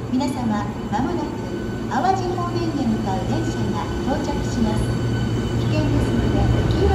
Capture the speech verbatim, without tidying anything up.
皆様、まもなく淡路方面へ向かう電車が到着します。危険ですので、お気を